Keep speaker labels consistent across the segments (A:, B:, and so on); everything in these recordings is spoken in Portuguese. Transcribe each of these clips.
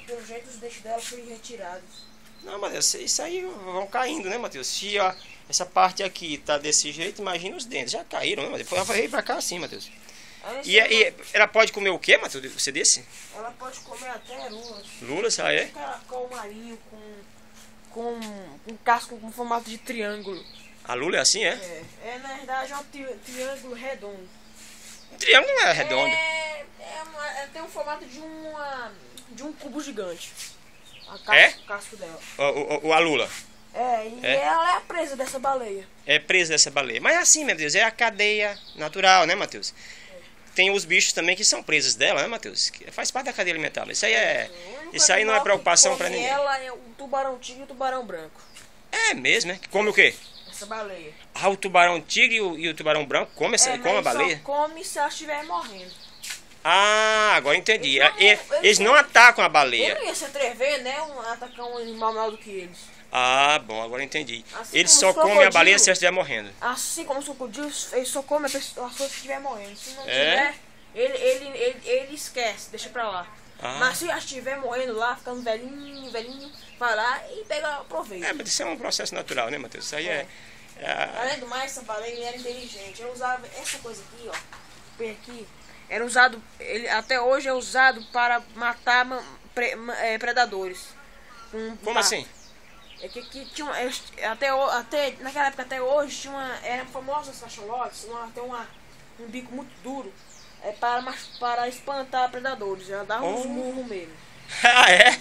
A: pelo jeito os dentes dela foram retirados.
B: Não, Matheus, isso aí vão caindo, né, Matheus? Se ó, essa parte aqui tá desse jeito, imagina os dentes. Já caíram, né, Matheus? Ela veio pra cá assim, Matheus. E ela pode comer o quê, Matheus? Você disse?
A: Ela pode comer até lulas.
B: Lulas, ah, é?
A: Caracol marinho com casco com formato de triângulo.
B: A lula é assim, é?
A: Na verdade é um triângulo redondo.
B: Um triângulo não é redondo.
A: Tem um formato de um cubo gigante. O casco dela.
B: A lula.
A: Ela é a presa dessa baleia.
B: É presa dessa baleia. Mas assim, meu Deus, é a cadeia natural, né, Matheus? Tem os bichos também que são presos dela, né, Matheus? Faz parte da cadeia alimentar. Isso aí não é preocupação pra ninguém.
A: Ela é o tubarão-tigre e o tubarão branco.
B: É mesmo, né? Come o quê?
A: Essa baleia.
B: Ah, o tubarão-tigre e o tubarão branco come a baleia?
A: Só come se ela estiver morrendo.
B: Ah, agora entendi. Eles não atacam a baleia.
A: Ele não ia se atrever, né? Atacar um animal maior do que eles.
B: Ah, bom, agora entendi.
A: Assim
B: eles só comem a baleia se ela estiver morrendo.
A: Assim como os crocodilos, eles só comem a pessoa que estiver morrendo. Se não tiver, ele esquece, deixa pra lá. Mas se ela estiver morrendo lá, ficando velhinho, vai lá e pega proveito.
B: Mas isso é um processo natural, né, Matheus? Isso aí
A: Além do mais, essa baleia era inteligente. Ele usava essa coisa aqui, ó. Bem aqui. Era usado, até hoje é usado para matar predadores.
B: Como assim?
A: Tinha até naquela época, até hoje, eram famosas as cachalotes, tem um bico muito duro para espantar predadores. Ela dava uns murros mesmo.
B: Ah, é?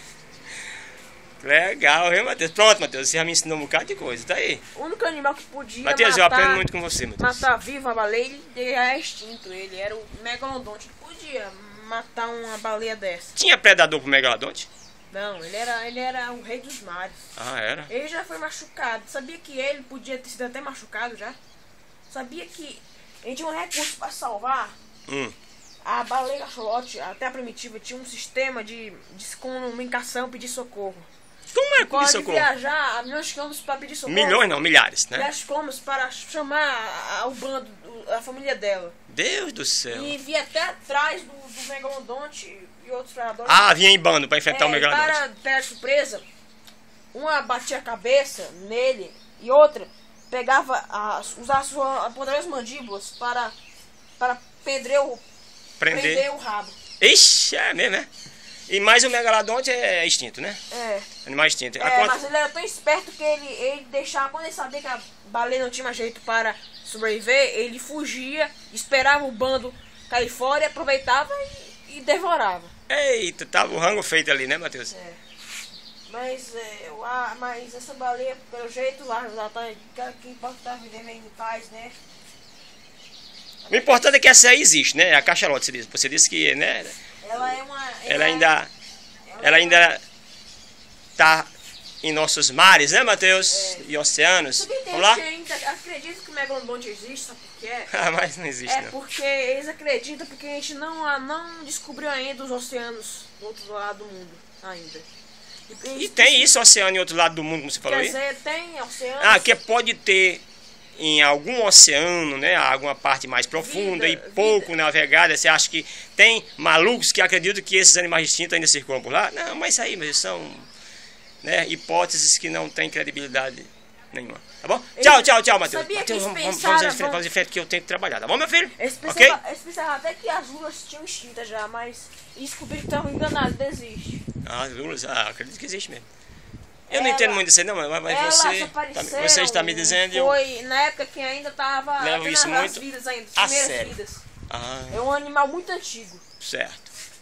B: Legal, viu, Matheus? Pronto, Matheus, você já me ensinou um bocado de coisa, tá aí.
A: O único animal que podia
B: Matheus, eu aprendo muito com você, Matheus.
A: matar viva a baleia, ele já é extinto. Ele era o megalodonte, ele podia matar uma baleia dessa.
B: Tinha predador pro megalodonte?
A: Não, ele era o rei dos mares.
B: Ah, era?
A: Ele já foi machucado. Sabia que ele podia ter sido até machucado já? Sabia que a gente tinha um recurso para salvar? A baleia cachalote, até a primitiva, tinha um sistema de comunicação, pedir socorro.
B: Como é pedir socorro?
A: Pode viajar a milhões de quilômetros para pedir socorro.
B: Milhões não, milhares, né?
A: Milhares de quilômetros para chamar o bando, a família dela.
B: Deus do céu.
A: E via até atrás do megalodonte e outros predadores.
B: Ah, vinha em bando para enfrentar o megalodonte.
A: Para pegar surpresa, uma batia a cabeça nele e outra usava suas poderosas mandíbulas para prender o rabo.
B: Ixi, é mesmo, né? E mais o megalodonte é extinto, né? Animal extinto.
A: Mas ele era tão esperto que ele deixava, quando ele sabia que a baleia não tinha mais jeito para sobreviver, ele fugia, esperava o bando cair fora e aproveitava e devorava.
B: Eita, tava o rango feito ali, né, Matheus?
A: Mas essa baleia, pelo jeito, lá tá, que pode estar vivendo aí em paz, né?
B: O importante é que essa aí existe, né? A cachalote, você disse que, né? Ela ainda tá em nossos mares, né, Matheus? E oceanos. Vamos lá?
A: Acredito que o megalodonte existe, sabe por quê?
B: Mas não existe, não.
A: Porque eles acreditam porque a gente não descobriu ainda os oceanos do outro lado do mundo, ainda.
B: E tem isso, oceano em outro lado do mundo, como você falou aí?
A: Quer dizer, tem oceanos.
B: Que pode ter em algum oceano, né, alguma parte mais profunda e pouco navegada. Você acha que tem malucos que acreditam que esses animais extintos ainda circulam por lá? Não, mas isso aí, são, né, hipóteses que não têm credibilidade nenhuma. Tá bom? Tchau, Matheus. Vamos em frente que eu tenho que trabalhar, tá bom, meu filho?
A: Eles pensavam até que as lulas tinham extintas já, mas descobriram que estavam enganados, desiste.
B: As lulas, acredito que existe mesmo. Eu não entendo muito disso aí, não, mas você está me dizendo...
A: Foi na época que ainda estava
B: levo isso muito
A: vidas ainda,
B: a
A: primeiras
B: sério.
A: vidas. É um animal muito antigo.
B: Certo.